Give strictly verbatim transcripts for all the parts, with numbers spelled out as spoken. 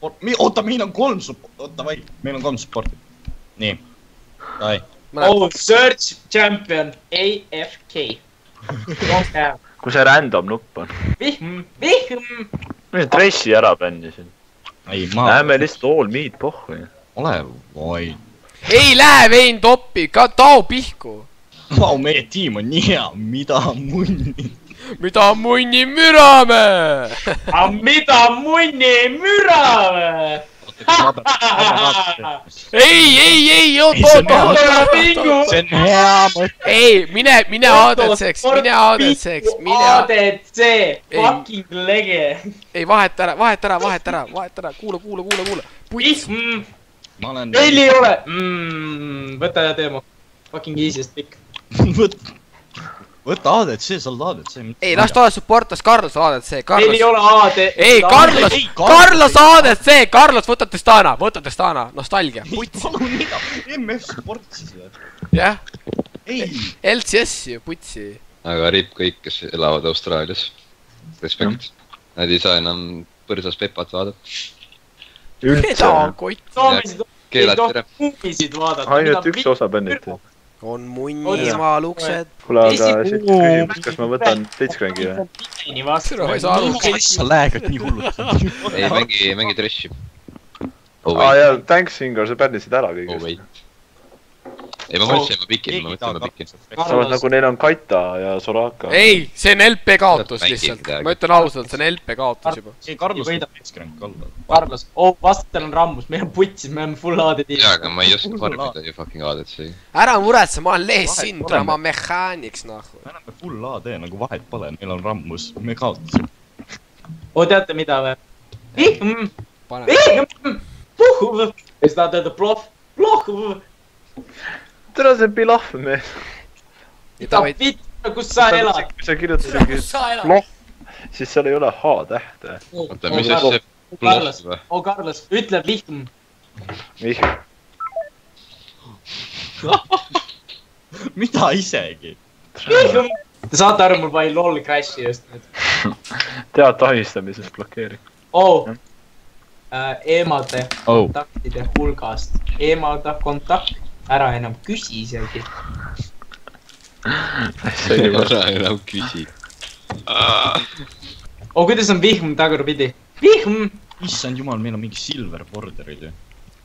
Oota, meil on kolm support. Oota, vai. Meil on kolm supporti. Nii. Dai. Oh, search champion A F K. Kui see random nupp on. Vihm, vihm. Meil Tracy ära bännisin. Ei, ma... Läheme lihtsalt all meet pohhu. Ole vai. Ei lähe vein toppi, ka tao pihku. Vau, meie tiim on nii hea. Mida munni? Mida munni mürame? Mida munni mürame? Ei, ei, ei, oot, oot, oot. See on hea mõte. Ei, mine, mine A D C-ks, mine A D C-ks, mine A D C, fucking lege. Ei, vahet ära, vahet ära, vahet ära, vahet ära, kuule, kuule, kuule, kuule. Puts. Meil ei ole. Võta ja teema. Fucking easiest pick. Võta A D C, sa oled A D C. Ei, las ta ole supportas Carlos A D C. Meil ei ole A D C. Ei, Carlos, Carlos A D C, Carlos, võta Testana, võta Testana, nostalgia. Puts. Palun mida? M F supportis või? Jah. Ei. L C S ju, putsi. Aga rip kõik, kes elavad Austraalias. Respekt. Nad ei saa enam põrsas pepat vaadata. Keda on kott? Keelati ära. Muumisid vaadata. Ainult üks osa bänniti. On munni emal uksed. Kuule, aga siit küsimus, kas ma võtan Blitzcranki või? Kas sa lähegad nii hullult? Ei, mängi, mängi Treshi. Aa jaa, thanks Ingar, sa bännisid ära kõigest. Ei, ma mõtlesin, ma pikin, ma mõtlesin, ma pikin. Samas nagu neil on Kaita ja Soraka. Ei, see on L P kaotus lihtsalt. Ma ütlen ausalt, see on L P kaotus juba. Ei, Carlos võidab Blitzcrank alla. Carlos, oh, vastel on rammus, meil on putsis, me on full A D C. Jaa, aga ma ei oska farmida ju fucking A D C. Ära muretse, ma olen lees Sindra, ma olen mehaaniks, nahku. Me oleme full A D, nagu vahet pole, meil on rammus, me kaotasime. Oo, teate mida või? Vihm, vihm, puhuv. Ja siis tahad öelda ploh, plohuv. Tere see pilahv mees. Mida pitta, kus sa elad? Kui sa kirjutasid ploh, siis seal ei ole H-tähte. Oota, mis see ploh või? Oo, Carlos, ütle vihm. Vihm. Mida isegi? Vihm. Te saate aru, mul vaid lol crashi just nüüd. Tead tahistamisest blokeerid. Oo. Eemade kontaktide hulgast. Eemada kontakt. Ära enam küsi isegi. Ära enam küsi. Oo, kuidas on vihm tagurpidi? Vihm! Issand jumal, meil on mingi silver borderid ju.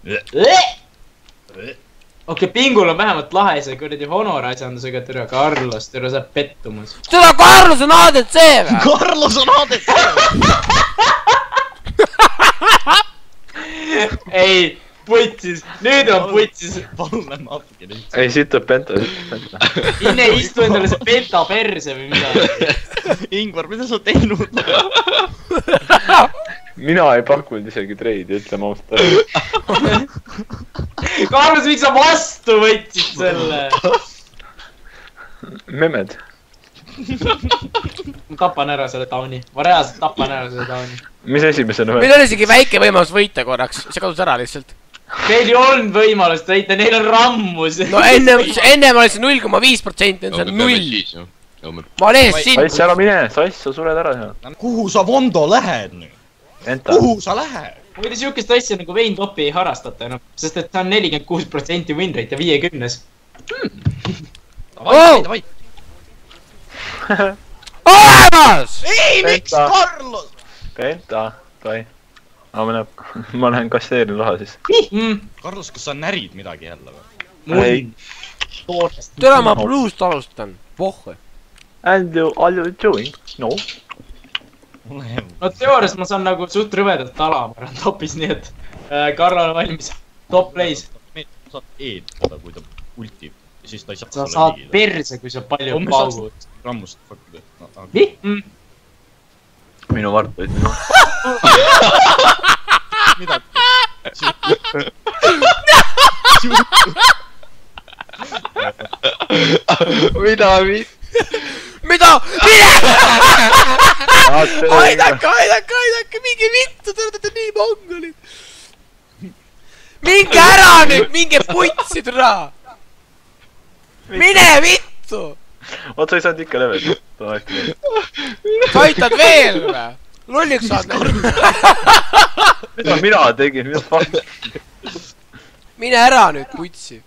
Okei, Pingul on vähemalt lahe see kuradi honor asjandusega türa Carlos, türa saab pettumus. Türa Carlos on A D C või? Carlos on A D C! Ei, putsis, nüüd on putsis. Palun lähme appi nüüd. Ei, siit tuleb penta. Inne istu endale see penta perse või mida. Ingvar, mida sa teinud? Mina ei pakkunud isegi treidi, ütleme ausalt. Carlos, miks sa vastu võtsid selle? Memed. Ma tapan ära selle tauni. Ma reaalselt tapan ära selle tauni. Mis esimesena või? Meil on isegi väike võimalus võita korraks, see kadus ära lihtsalt. Meil ei olnud võimalust võita, neil on rammus. No enne, enne ma olin null koma viis protsenti, on see null. Ma olen ees sind. Sass, ära mine, Sass, sa sured ära. Kuhu sa Vondo lähed nüüd? Kuhu sa lähed? Muide siukest asja nagu Vein Topi ei harrastata enam, sest et ta on nelikümmend kuus protsenti win rate ja viiekümnes. Davai, davai. Olemas! Ei, miks Carlos? Penta, toi. Ma lähen, ma lähen kasseerin raha siis. Carlos, kas sa närid midagi jälle või? Ei. Tere, ma bluust alustan. Pohve. And you, all you doing? No. No teoorias ma saan nagu suht rõvedalt alama topis, nii et Karl on valmis. Top plays. Sa saad eetada, kui ta ultib. Ja siis ta ei saa sa saad perse, kui sa palju paugud. Rammust fakti. Vihm! Minu vart võid minu. Mida? Mida, mis? Mida? Mine! Aidake, aidake, aidake, minge vittu, te olete nii mongolid. Minge ära nüüd, minge putsi türa. Mine vittu. Oot, sa ei saanud ikka level. Sa aitad veel või? lolliks saad näinud. mida mina tegin, mida fuck? Mine ära nüüd, putsi.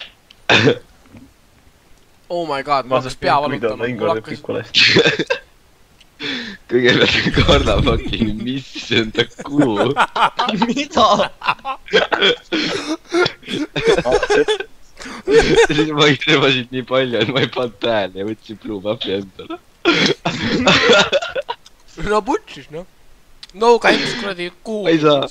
Oh my god, ma hakkas pea valutama. Mul hakkas... Kõigepealt Karla fucking miss enda kuu. Mida? Siis ma rebasid nii palju, et ma ei pannud tähele ja võtsin Blue Buffi endale. No putsis, noh. No käiks kuradi kuu. Ma ei saa.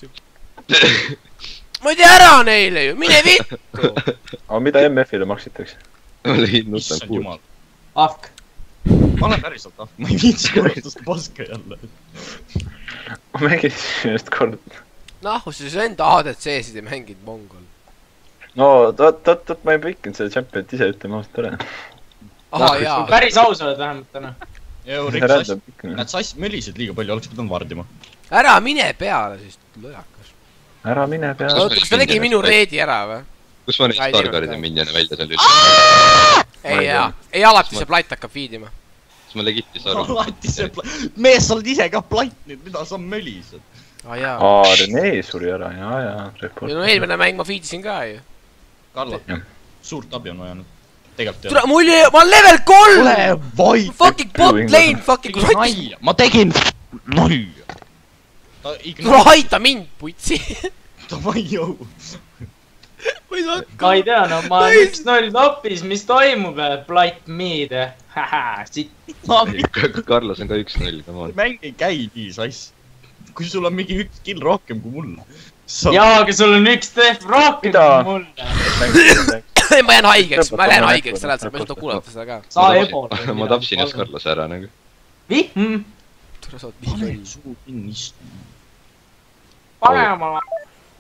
Ma ei tea ära neile ju, mine vittu. Aga mida M F-ile maksitakse? Ma lõin nutan Issand kuud. jumal. Afk. Ma olen päriselt ahv, ma ei viitsi korrutust paska jälle. Ma mängisin just kord. Noh, siis enda A D C-sid ei mänginud mongol. No, tot, tot, tot, ma ei pikkinud selle championit ise ütlema ausalt ära. Aha, jaa. Päris aus oled vähemalt täna. Eurik, sass, nad sass mölisid liiga palju, oleks pidanud vardima. Ära mine peale siis, lõjakas. Ära mine peale. Oota, kas ta tegi minu reedi ära või? Kus ma neid Stargardi minjane välja seal üldse? Ei, jaa. Ei, alati see platt hakkab feedima. Kas ma legitis aru? Alati see platt. Mees, sa oled ise ka platt nüüd, mida sa mölised? Aa, jaa. Aa, Rene suri ära, jaa, jaa. No eelmine mäng ma feedisin ka ju. Karla, suurt abi on vaja nüüd. Tegelikult Tule, mul ei... Ma olen level kolm! Ole vaid! Fucking bot lane, fucking rotis! Ma tegin... Nai! Tule aita mind, putsi! Davai, jõu! Ma ei saa... Ma ei tea, no ma olen üks null topis, mis toimub, Blight Meade. Haha, siit. Karlas on ka üks null, come on. Mäng ei käi nii sass. Kui sul on mingi üks kill rohkem kui mul. Jaa, aga sul on üks def rohkem kui mul. Ma jään haigeks, ma jään haigeks, sa näed, sa võid kuulata seda ka. Sa ebol. Ma tapsin just Karlase ära nagu. Vihm? Tule saad nii loll. Suu kinni istu. Panema.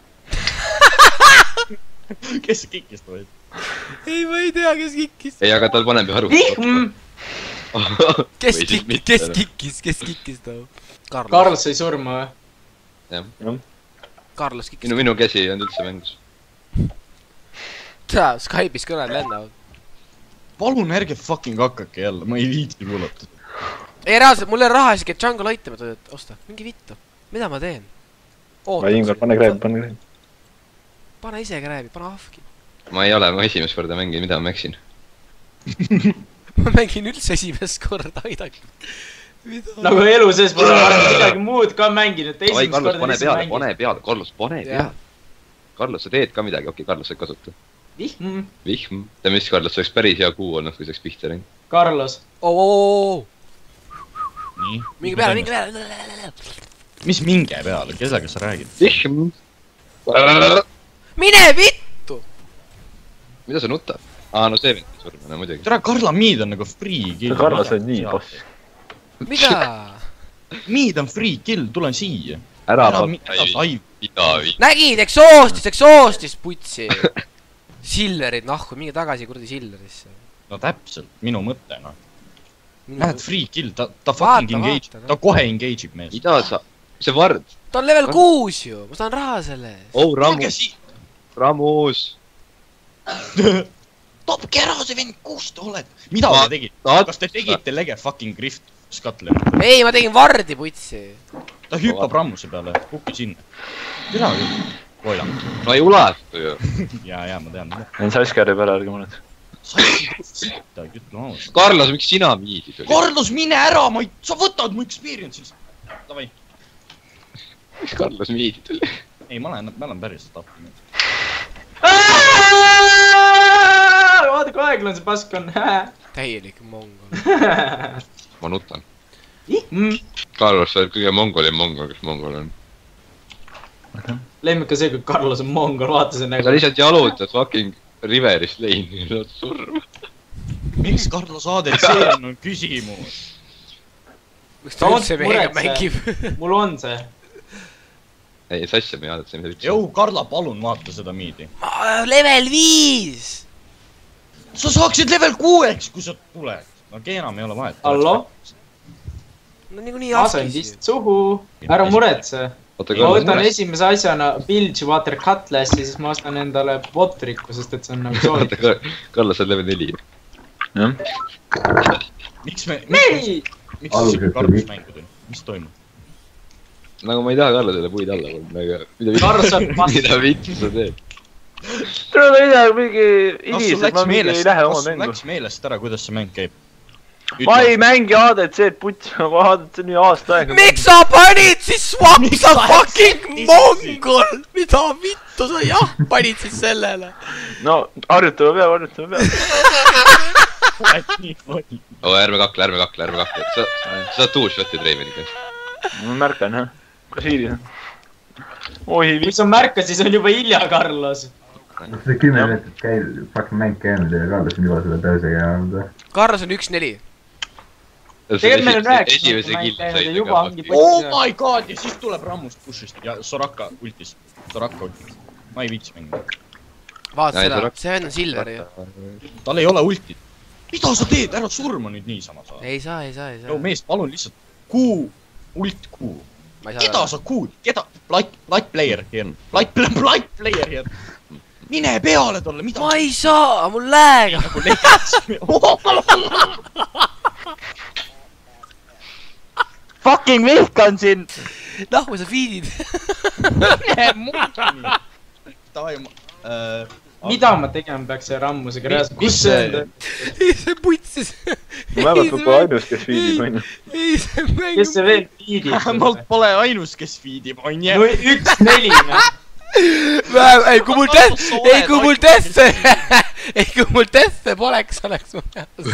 Kes kikkis ta võid? Ei, ma ei tea, kes kikkis. Ei, aga tal paneb ju haru. Vihm? Kes kikkis, kes kikkis, kes kikkis ta? Karl sai surma või? Jah. Karlas kikkis. Minu, minu käsi ei olnud üldse mängus. Taa, Skype'is kõned lendavad. Palun ärge fucking hakkake jälle, ma ei viitsi kuulata. Ei, reaalselt, mul ei raha isegi, et jungle item'id võid osta. Mingi vittu. Mida ma teen? Ma Ingvar, pane krääbi, pane krääbi. Pane ise krääbi, pane ahvki. Ma ei ole, ma esimest korda mängin, mida ma mäksin. Ma mängin üldse esimest korda, aidake. Nagu elu sees pole midagi muud ka mänginud. Oi, Carlos, pane peale, pane peale, Carlos, pane peale. Carlos, sa teed ka midagi, okei, Carlos saad kasuta. Vihm? Vihm? Ta mis, Carlos, see oleks päris hea kuu olnud, kui see oleks pihta läinud. Carlos. Oo. Nii. Minge peale, minge peale. Mis minge peale, kellega sa räägid? Vihm? Mine vittu! Mida sa nutad? Aa, no see vend surma, no muidugi. Tere, Karla Mead on nagu free kill. Carlos on nii boss. Mida? Mead on free kill, tulen siia. Ära sai. Nägid, exhaustis, exhaustis, putsi. Sillerid, nahku, minge tagasi kurdi Sillerisse. No täpselt, minu mõte, noh. Minu... Lähed free kill, ta, ta fucking engage, ta kohe engage ib mees. Mida sa, see vard. Ta on level kuus ju, ma saan raha selle eest. Oh, Ramus. Ramus. Topke ära see vend, kus te oled? Mida te tegite? Kas te tegite lege fucking grift Scotland? Ei, ma tegin vardi, putsi. Ta hüppab Ramuse peale, kukki sinna. Tina küll. Koila. No ei ulatu ju. Jaa, jaa, ma tean. Nen Saskari peale ärge mõned. Carlos, miks sina miidid oli? Carlos, mine ära, ma ei... Sa võtad mu experience'is. Davai. Miks Carlos miidid oli? Ei, ma olen, ma olen päris tappi. Vaata, kui aeglane see pask on. Täielik mongol. Ma nutan. Vihm? Carlos, sa oled kõige mongolim mongol, kes mongol on. Lemmika see, kui Carlos on mongol, vaata see nägu. Sa lihtsalt jalutad fucking Riverist leini ja saad surma. Miks Carlos A D C on küsimus? Miks ta üldse meiega mängib? Mul on see. Ei, sassi me jäädad see, mida üldse. Jou, Karla, palun vaata seda miidi. Level viis! Sa saaksid level kuueks, kui sa tuled. No enam ei ole vahet. Hallo? No nii kui nii asendist suhu. Ära muretse. Ma võtan esimese asjana Bilge Water Cutlassi, siis ma ostan endale botriku, sest et see on nagu soovitus. Carlos on level neli. Jah. Miks me... Neli! Miks see Carlos mängud on? Mis toimub? nagu ma ei taha Karlasele puid alla panna, aga mida vittu sa teed? Tule ma ei tea, mingi inimesed, ma mingi ei lähe oma mängu. Läks meelest ära, kuidas see mäng käib. Ma ei mängi A D C-d putsi, ma A D C nii aasta aega. Miks sa panid siis swap, sa fucking mongol? Mida vittu sa jah panid siis sellele? No, harjutame peab, harjutame peab. Oo, ärme kakle, ärme kakle, ärme kakle. Sa saad two-shot'id Reimeniga. Ma märkan, jah. Kas hiilin? Oi, kui sa märka, siis on juba hilja, Carlos. see kümme minutit käib, fucking mäng käinud ja Carlos on juba selle tõusega jäänud. Carlos on üks neli. Tegelikult meil on rääkis, esimese kill said juba ongi põhi. Oh my god, ja siis tuleb Rammust push'ist ja Soraka ultis. Soraka ultis. Ma ei viitsi mängu. Vaata seda, see vend on Silver ju. Tal ei ole ultit. Mida sa teed? Ära surma nüüd niisama saa. Ei saa, ei saa, ei saa. Joo mees, palun lihtsalt kuu, ult kuu. Keda sa kuud? Keda? Light, light player here. Light, light player here. Mine peale tolle, mida? Ma ei saa, mul lääga. Fucking vihkan siin! Noh, kui sa feedid. Mine muudani! Mida ma tegema peaks see rammusega reaalselt? Kus see on? Ei, see putsis. Ma vähemalt pole ainus, kes feedib, on ju. Ei, see mäng... Kes see veel feedib? Vähemalt pole ainus, kes feedib, on jah. No üks neli, noh. Ei, kui mul death... Ei, kui mul death... Ei, kui mul death poleks, oleks ma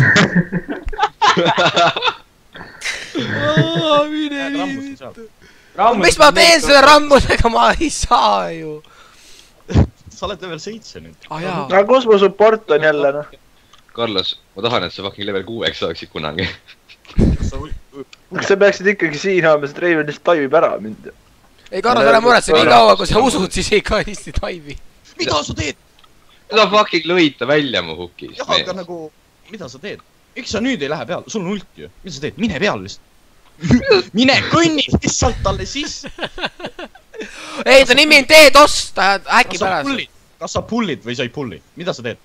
peas. Mine nii vittu. Miks ma teen selle rammusega, ma ei saa ju. Sa oled level seitse nüüd. Ah jaa. Aga kus mu support on jälle, noh? Carlos, ma tahan, et sa fucking level kuueks saaksid kunagi. Kas sa peaksid ikkagi siin olema, sest Reiven lihtsalt taivib ära mind. Ei, Carlos, ära muretse, nii kaua, kui sa usud, siis ei kanisti taivi. Mida sa teed? Sa fucking lõid ta välja mu hukist. Jah, aga nagu, mida sa teed? Eks sa nüüd ei lähe peale, sul on ult ju. Mida sa teed? Mine peale lihtsalt. Mine kõnni lihtsalt talle sisse. Ei, ta nimi on T-Dos, ta äkki pärast. Kas sa pullid või sa ei pulli? Mida sa teed?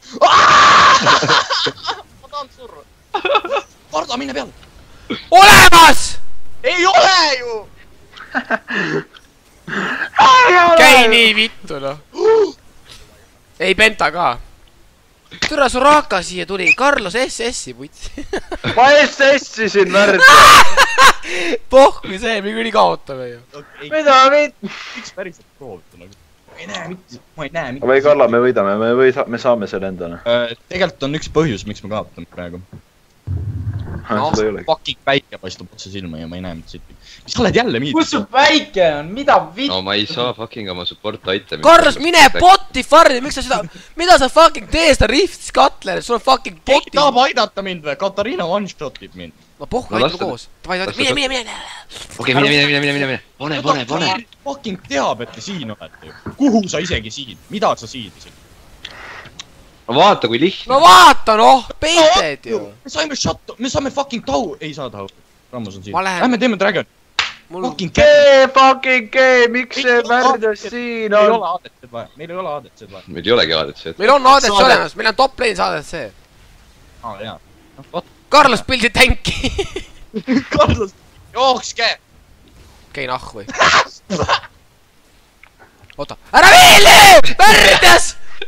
Ma tahan surra. Varda, mine peale. Olemas! Ei ole ju! Käi nii vittu, noh. Ei, Penta ka. Türa Soraka siia tuli, Carlos S S-i putsi. Ma S S-isin värd. Pohku see, me küll kaotame ju. Mida vitt? Miks päriselt proovita nagu? Ma ei näe mitte, ma ei näe mitte. Või Karla, me võidame, me saame selle endale. Tegelikult on üks põhjus, miks me kaotame praegu. No, fucking päike paistub otse silma ja ma ei näe mitte siit. Mis sa oled jälle miid? Kus su päike on? Mida vitt? No ma ei saa fucking oma support item'i. Carlos, mine botti farri, miks sa seda... Mida sa fucking tee seda Rift Scutler, sul on fucking botti... Keegi tahab aidata mind või? Katariina one-shotib mind. Ma pohku aitame koos. Mine, mine, mine! Okei, mine, mine, mine, mine, mine! Pone, pone, pone! Fucking teab, et te siin olete ju. Kuhu sa isegi siin? Mida sa siidisid? No vaata, kui lihtne. No vaata, noh! Peited ju! Me saime shut... Me saame fucking tau... Ei saa tau. Rammus on siin. Ma lähen... Lähme teeme Dragon. Fucking kee, fucking kee! Miks see värdes siin on? Meil ei ole A D C-d vaja. Meil ei ole A D C-d vaja. Meil ei olegi A D C-d. Meil on A D C olemas. Meil on top lane'is A D C. Aa, jaa. Carlos pildi tänki. Carlos, jookske! Käi nahku või? Oota. Ära viili! Värdes!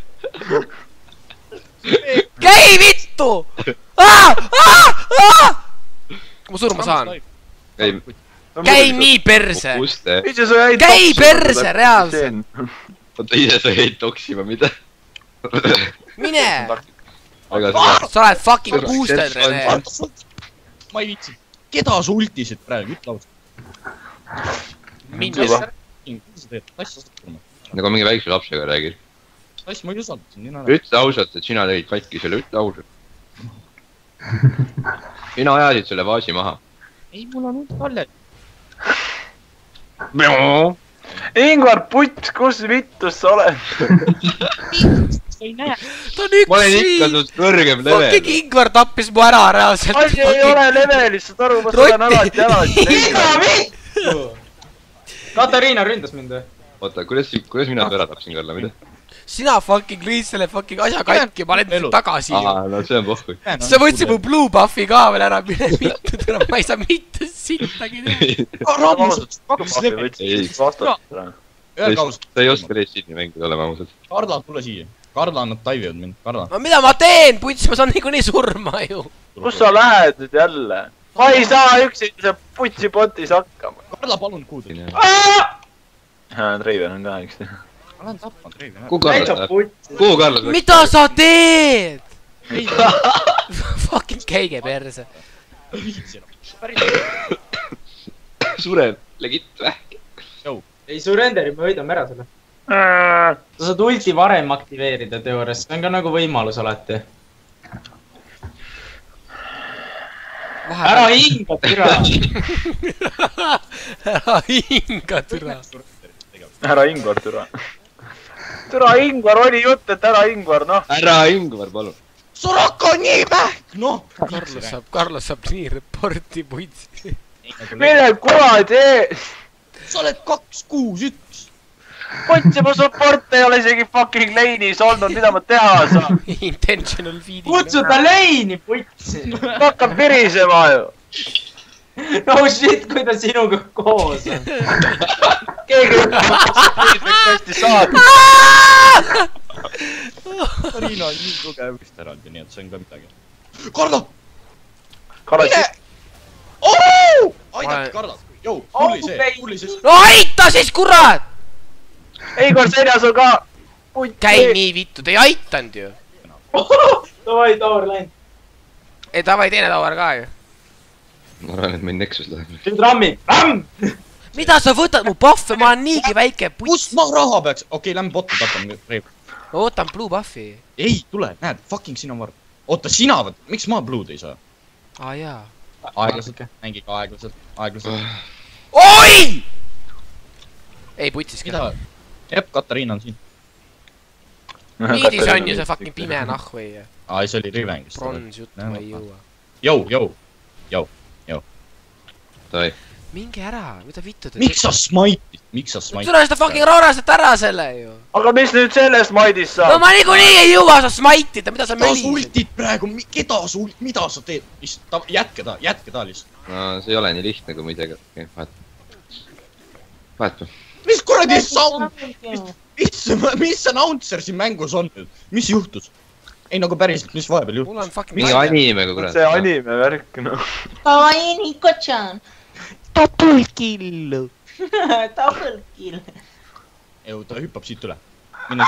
Käi vittu! Aa! Aa! Aa! Ma surma saan. Käi nii perse! Käi perse, reaalselt! Oota, ise sa jäid toksima, mida? Mine! Sa oled fucking boosted, Rene! Ma ei viitsi. Keda sa ultisid praegu? Ütle ausalt. Mingi. Nagu mingi väikse lapsega räägid. Tass, ma ei usaldasin. Ütle ausalt, et sina tegid katki selle, ütle ausalt. Sina ajasid selle vaasi maha. Ei, mul on ult kalle. Ingvar Putt, kus vittus sa oled? Sa ei näe. Ta on üks ma olen ikka tud kõrgem level. Fucking Ingvar tappis mu ära reaalselt. Asi ei ole levelis, sa taru, ma olen alati alati. Ingvar vittu! Katariina ründas mind või? Oota, kuidas mina ära tapsin, Karla, mida? Sina fucking lõid selle fucking asja katki, ma olen tagasi ju. Aa, no see on pohku. Sa võtsid mu blue buffi ka veel ära, mine vittu, tule, ma ei saa mitte sittagi teha. Rammused, kaks lepet. ei, Öelge ausalt. sa ei oska Residini mängida olema ausalt. Karla, tule siia. Karla, nad taivivad mind. Karla. no mida ma teen, puts, ma saan niikuinii surma ju. kus sa lähed nüüd jälle? ma ei saa üksi see putsi botis hakkama. Karla, palun kuudu. Reiven on ka üks. ma lähen tapma Reiven. kuhu Karla läheb? kuhu Karla läheb? mida sa teed? Fucking keige perse. Suren, legit vähk. ei surrenderi, me võidame ära selle. sa saad ulti varem aktiveerida teoorias, see on ka nagu võimalus alati. ära hinga, türa! ära hinga, türa! ära Ingvar, türa! türa Ingvar, oli jutt, et ära Ingvar, noh! ära Ingvar, palun! Soraka on nii vähk, noh! Carlos saab, Carlos saab nii reporti putsi. mine kuradi ees! sa oled kaks kuus üks. Putsi, mu support ei ole isegi fucking lane'is olnud, mida ma teha saan? Intentional feeding. kutsu ta lane'i, putsi! ta hakkab virisema ju! no shit, kui ta sinuga koos on. keegi võiks tõesti saada. Riina on nii tugev vist eraldi, nii et see on ka midagi. Karla! Karla, ooo! aidake Karla! Jou, kulli see, kulli see. no aita siis, kurat! Igor seljas on ka! käi nii vittu, te ei aitanud ju. davai, Taur läinud. ei, davai, teine Taur ka ju. ma arvan, et meil Nexus läheb. nüüd rammib, ramm! mida sa võtad mu buff'e, ma olen niigi väike puts. kus ma raha peaks? okei okay,, lähme botta tapame Reiv. ma ootan blue buff'i. ei, tule, näed, fucking sina var. oota, sina võt-, miks ma blue'd ei saa? aa jaa. aeglaselt, mängige aeglaselt, aeglaselt. oi! ei, putsis mida? jep, Katariina on siin. Miidis on ju see fucking pime nahk või? aa, ei, see oli Riven, kes brons jutt, ma ei jõua. Jou, jou, jou, jou. Davai. minge ära, mida vittu te... miks sa smaitid? miks sa smaitid? tule seda fucking raarastat ära selle ju. aga mis nüüd sellest maidist saab? no ma niikuinii ei jõua sa smaitida, mida sa keda sa mölised? ultid praegu, keda sa ult-, mida sa teed? lihtsalt, jätke ta, jätke ta lihtsalt. no see ei ole nii lihtne, kui ma ise ka... vahet. vahet. mis kuradi sound? mis, mis announcer siin mängus on nüüd? mis juhtus? ei nagu päriselt, mis vahepeal juhtus? mul on fucking... mingi animega kurat. see anime värk, noh. Kawaii Niko-chan. Double kill. Double kill. Eju, ta hüppab siit üle. mine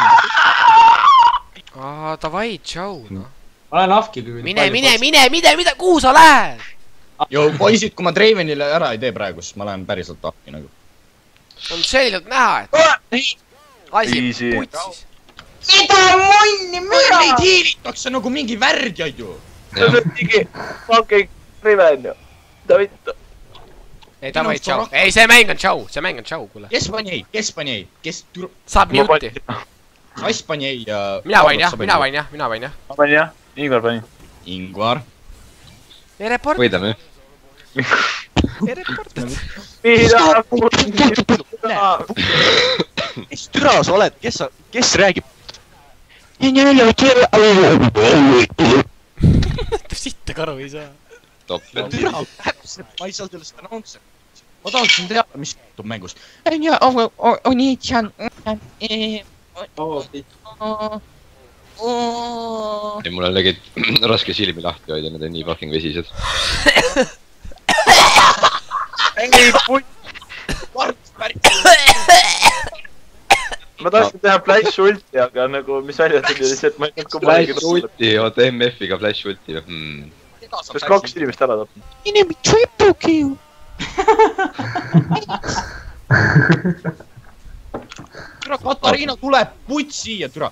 siit. aa, davai, tšau, noh. ma olen Afki küll. mine, mine, mine, mine, mine, kuhu sa lähed? jo, poisid, kui ma Dravenile ära ei tee praegu, siis ma lähen päriselt appi nagu. on selgelt näha, et... asi putsis. mida munni müra? Neid hiilitakse nagu mingi värdjaid ju. see on mingi fucking Riven ju. mida vittu. ei, davai, tšau. ei, see mäng on tšau, see mäng on tšau, kuule. kes pani ei, kes pani ei, kes... saab mute'i. Sass pani ei ja... mina panin jah, mina panin jah, mina panin jah. ma panin jah, Ingvar panin. Ingvar. ei report. võidame. ei report. mida? mis türa sa oled, kes sa, kes räägib? sitta karu ei saa. Toppel. türa, täpselt, ma ei saa sellest announcer. ma tahaksin teada, mis juhtub mängus. Oni-chan. ei, mul on legit raske silmi lahti hoida, need on nii fucking vesised. ei, putt. Varts päris. ma tahtsin teha flash ulti, aga nagu, mis välja tuli lihtsalt, ma ei tea, kui Flash ulti, oota M F-iga flash ulti hmm.. kas kaks inimest ära tapnud? Enemy triple kill. türa, Katariina tuleb, putt siia, türa.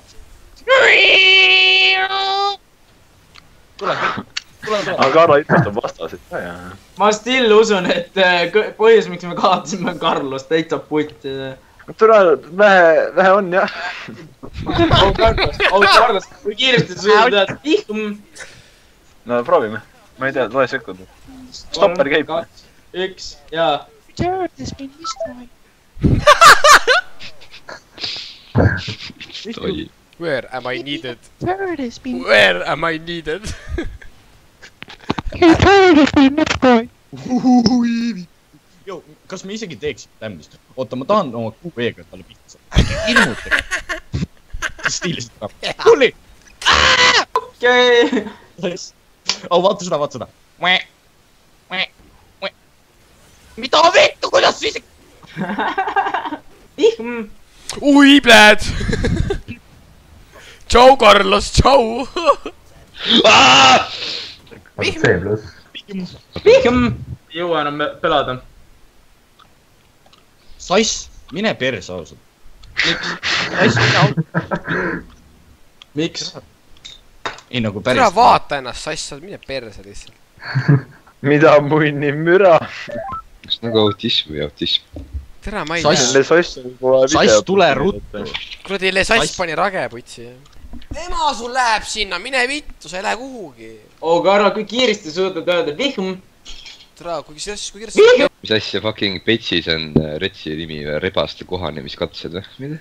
tule, tule, tule. aga Karla ütles on vastasid ka ja. ma still usun, et põhjus, miks me kaotasime Carlos, täitsa putt. türa, vähe, vähe on jah. au Carlos, au Carlos, kui kiiresti sa tead, ihtum. no proovime, ma ei tea, loe sekund. Stopper käib. üks, jaa. Where am I needed? Where am I needed? Jo, kas me isegi teeksid tämmist? Oota, ma tahan oma kuu veega talle pihta. Äkki ilmutage. Stiiliselt ka. Tuli! Okei. Oh, vaata seda, vaata seda. Mida vittu, kuidas siis? Vihm. Ui, pläd! Tšau, Carlos, tšau! C pluss. Vihm. Jõua enam pelada. Sass, mine perse ausalt. Miks? Sass, mine ausalt. Miks? Ei nagu päris. Türa vaata ennast, sass, sa mine perse lihtsalt. Mida munni müra? Kas nagu autism või autism? Türa, ma ei Sass- tea. Sass, tule ruttu. Kuradi sass pani rage putsi. Ema sul läheb sinna, mine vittu, sa ei lähe kuhugi. Oo, Karl, kui kiiresti suudad öelda vihm. Türa, kui kiiresti... Mis asja fucking Petsis on Retsi nimi või rebaste kohanemiskatsed või? Mida?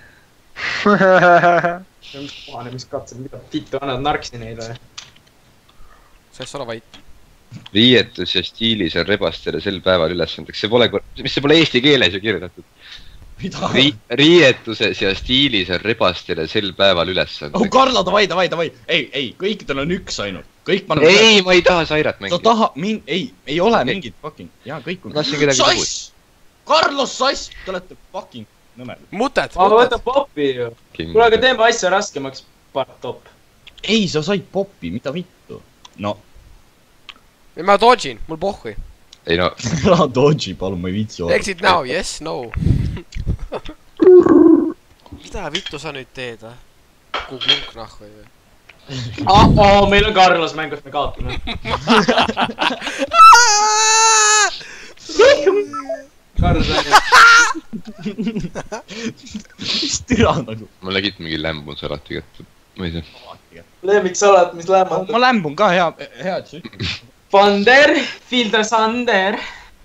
Kohanemiskatsed, mida vittu annad narksi neile? Sass, ole vait. Riietus ja stiilis on rebastele sel päeval ülesandeks. See pole, mis see pole eesti keeles ju kirjutatud. Mida? Ri riietuses ja stiilis on rebastele sel päeval Oh, ülesandeks. Karla, davai, davai, davai. Ei, ei, kõikidel on üks ainult. Kõik paneb... Ei, ma ei taha Sairat Sa mängida. taha... Min... Ei, ei ole mingit fucking... Jaa, kõik on... Ma tahtsin kedagi Sass! Carlos Sass! Te olete fucking nõmel. Mutet, ma mutet. võtan popi ju. Kuule, aga teeme asja raskemaks. Part top. Ei, sa said popi, mida vittu? No... Ma dodgin, mul pohhui. Ei no, Ära dodži, palun, ma ei viitsi olla. Exit now, yes, no. Mida vittu sa nüüd teed, või? Kuklunk nahku või? Ah, oo, meil on Carlos mängus, me kaotame. Carlos on Mis türa nagu? ma legit mingi lämbun salati kätte. Ma ei tea. lemmiksalat, mis lämmatab. Ma lämbun ka hea, hea, et sa ütled. Pander, Filter Sander.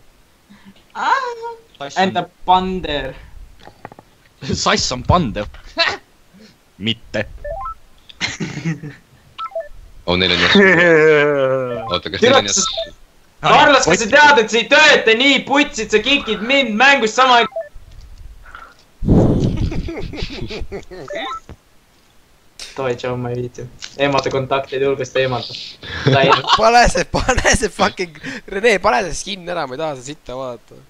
Enda Pander. Sass on pandev. Mitte. Oh, neil on järsku. Oota, kas neil on järsku? Carlos, kas sa tead, et sa ei tööta nii putsid, sa kikid mind mängust sama... Toi, tšau, ma ei viitsi. Eemata kontaktide hulgast eemata. Pane see, pane see fucking... Rene, pane see skin ära, ma ei taha seda sitta vaadata.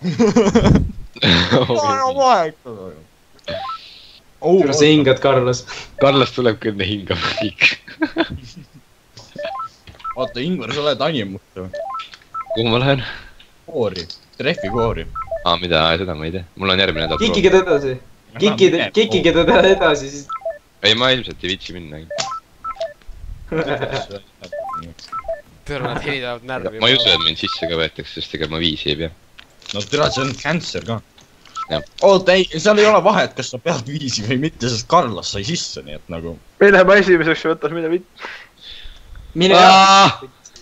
Kuule, sa hingad, Carlos. Carlos tuleb küll me hingama kõik. Vaata, Ingvar, sa oled animust. Kuhu ma lähen? Koori. Treffi koori. Aa, mida? Seda ma ei tea. Mul on järgmine nädal. Kikige ta edasi. Kikige ta edasi, siis... Ei, ma ilmselt ei viitsi minna. Tõra, nad helidavad närvi. Ma ei usu, et mind sisse ka võetakse, sest ega ma viisi ei pea. No türa, see on cancer ka. Jah. Oota, ei, seal ei ole vahet, kas sa pead viisi või mitte, sest Carlos sai sisse, nii et nagu... Mine ma esimeseks võtas, mine vitt. Mine jah.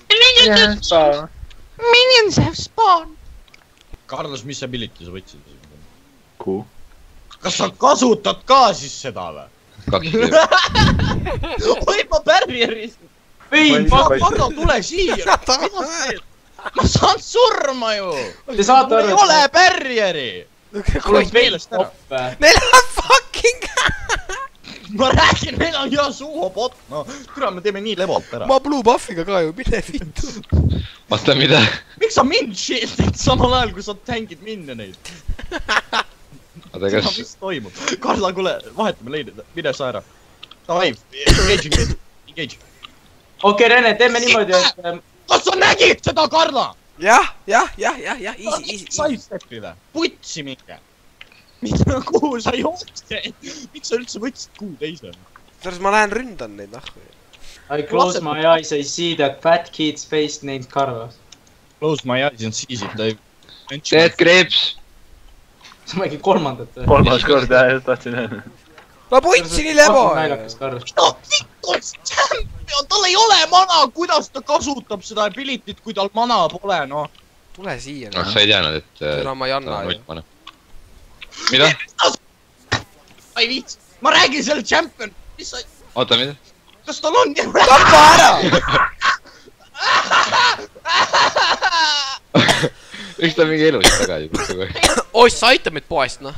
Minions have spawned. Carlos, mis ability sa võtsid? Kuhu? Kas sa kasutad ka siis seda või? Kaks teeb. Oi, ma barrieris! Ei, Carlo, tule siia! Ma saan surma ju! Te saate mul ei ole barrieri! Mul on meelest ära. Neil on fucking... Ma räägin, meil on hea suhobot, no. Türa, me teeme nii lebalt ära. Ma blue buffiga ka ju, mine vittu. Vaata, mida? Miks sa mind shieldid samal ajal, kui sa tängid minne neid? Oota, kas... Mis toimub? Karla, kuule, vahetame leidida, mine sa ära. Davai, engage, engage, engage. Okei, Rene, teeme niimoodi, et... Kas sa nägid seda, Karla? Jah, jah, jah, jah, jah, easy, easy. Sidestepile, putsi minge. Mida, kuhu sa jooksed? Miks sa üldse võtsid kuu teise? Tõrs, ma lähen ründan neid, nahku. I close my eyes, I see that fat kid's face named Carlos. Close my eyes and seize it, I... Teed kreeps! sa mängid kolmandat või? Kolmas kord jah, tahtsin öelda. Ma putsi nii lebo! Naljakas, Carlos. No, vittu, champion, tal ei ole mana, kuidas ta kasutab seda ability't, kui tal mana pole, noh. Tule siia. Noh, sa ei teadnud, et... Türa, ma ei anna ju. Mida? Ma ei viits, ma räägin selle champion, mis sa... Oota, mida? Kas tal on? Tappa ära! miks ta mingi elust tagasi kogu aeg? Oi, sa aitab meid poest, noh.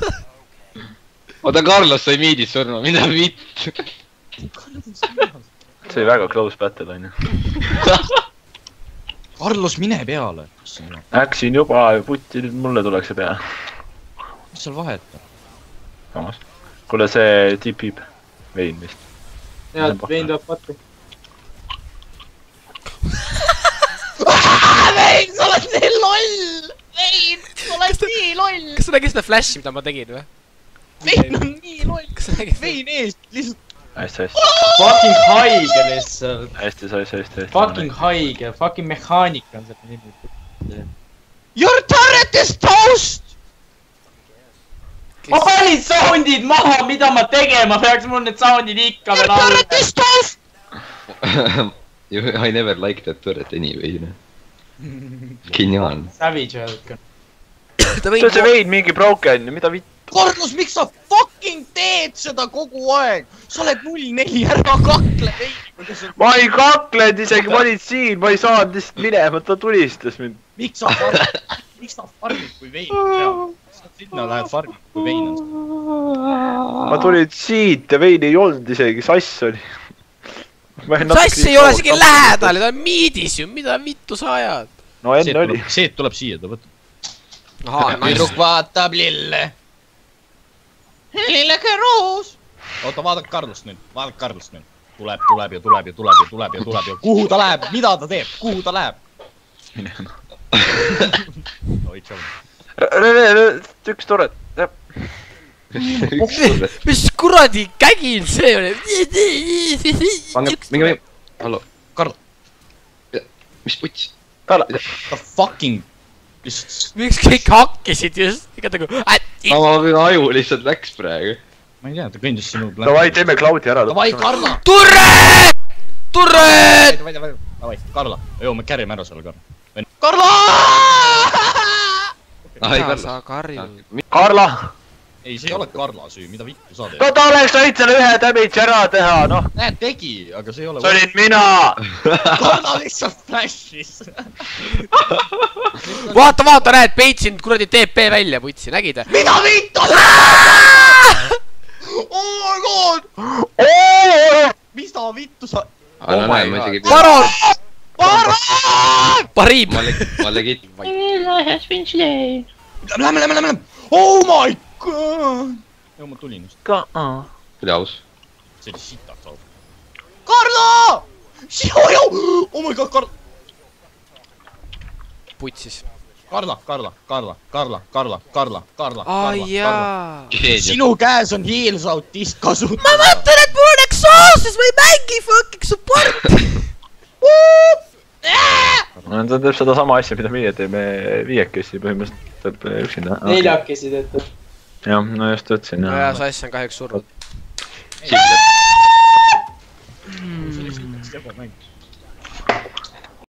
Oota, Carlos sai miidis surma, mida vitt? see oli väga close battle, on ju. Carlos, mine peale. Läksin juba putti, nüüd mulle tuleks see pea. Mis seal vahet? Samas. Kuule, see tipib. Vein vist. Jaa, vein tuleb patti. Vein, sa oled nii loll! Vein, sa oled nii loll! Kas sa nägid seda flashi, mida ma tegin, või? Vein on nii loll! Kas sa nägid? Vein ees, lihtsalt... Hästi, hästi. Fucking haige lihtsalt. Hästi, hästi, hästi. Fucking haige. Fucking mehaanika on selle nimi. Your turret is toast! Ma panin soundid maha, mida ma tegema peaks, mul need soundid ikka veel all. Your turret is toast! I never liked that turret anyway. Geniaalne. Savage öeldki. See on see vein mingi broken, mida vitt? Carlos, miks sa fucking teed seda kogu aeg? Sa oled null neli, ära kakle vein. Ma ei kaklenud isegi, ma olin siin, ma ei saanud lihtsalt minema, ta tulistas mind. Miks sa farmid, miks sa farmid kui vein? Sa sinna lähed farmid kui vein on. Ma tulin siit ja vein ei olnud isegi, sass oli. Sass ei ole isegi lähedal, ta on miidis ju, mida vittu sa ajad? No enne oli. See tuleb siia, ta võtab. Ahaa, Tüdruk vaatab lille. Lilleke roos! Oota, vaadake Carlost nüüd, vaadake Carlost nüüd. Tuleb, tuleb ja tuleb ja tuleb ja tuleb ja tuleb ja kuhu ta läheb, mida ta teeb, kuhu ta läheb? Oi, tšau. Üks turet. mis kuradi kägil see oli? Pange, minge, minge. Hallo. Carlo. Mis puts? Carlo. Ta fucking... Miks kõik hakkisid just? Igat nagu... No ma võin aju lihtsalt läks praegu. Ma ei tea, ta kõndis sinu... Davai, teeme Cloudi ära. Davai, Carlo! Turret! Turret! Davai, davai, davai, Carlo. Joo, me carry'me ära selle, Carlo. Carlo! Mida sa karjud? Carlo! Ei, see ei ole Carlo süü, mida vittu sa teed? No ta oleks võid selle ühe damage ära teha, noh. Näed, tegi, aga see ei ole... See olin mina! Carlo lihtsalt flashis. Vaata, vaata, näed, peitsin kuradi T P välja, putsi, nägid? Mida vittu? Oh my god! Mis ta vittu sa... Aga näe, ma isegi... Baron! Baron! Parim! Ma legit... Lähme, lähme, lähme! Oh my god! Joo, ma tulin just. Oli aus. See oli sitaks aus. Carlo! Joo, oh my god, Carlo! Putsis. Carla, Carla, Carla, Carla, Carla, Carla, Carla, Ai jaa. Sinu käes on heelsautist kasutada. Ma mõtlen, et mul on Exhaustus või mängi fucking support! Ta teeb seda sama asja, mida meie teeme viiekesi põhimõtteliselt üksinda. Neljakesi teete. Jah, no just ütlesin. No jaa, Sass on kahjuks surnud.